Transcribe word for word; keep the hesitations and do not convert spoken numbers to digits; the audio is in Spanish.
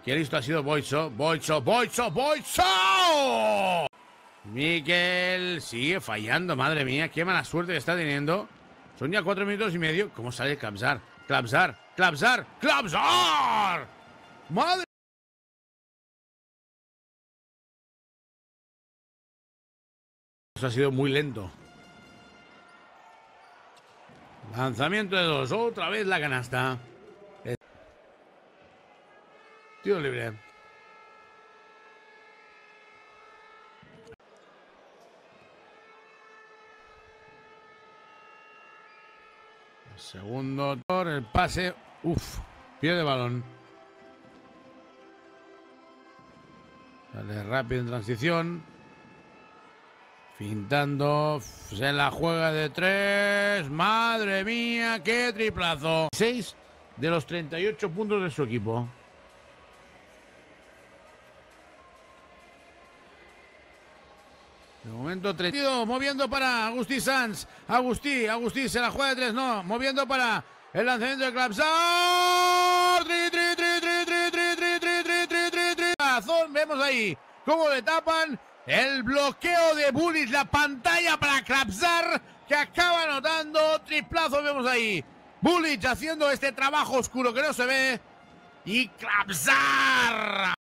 ¿Quién listo ha sido Boiso? Boiso, Boiso, Boiso. Mikel sigue fallando, madre mía. Qué mala suerte que está teniendo. Son ya cuatro minutos y medio. ¿Cómo sale Klapsar? Klapsar, Klapsar, Klapsar. Madre. Eso ha sido muy lento. Lanzamiento de dos. Otra vez la canasta. Tiro libre. Segundo, el pase. Uf, pierde balón. Sale rápido en transición. Pintando. Se la juega de tres. Madre mía, qué triplazo. seis de los treinta y ocho puntos de su equipo. De momento, treinta. Moviendo para Agustí Sanz. Agustí, Agustí se la juega de tres. No, moviendo para el lanzamiento de Klapsar. Tri, tri, tri, tri, tri, tri, tri, tri, tri, tri, tri, tri. Vemos ahí cómo le tapan el bloqueo de Bulic, la pantalla para Klapsar, que acaba anotando triplazo. Vemos ahí Bulic haciendo este trabajo oscuro que no se ve. Y Klapsar.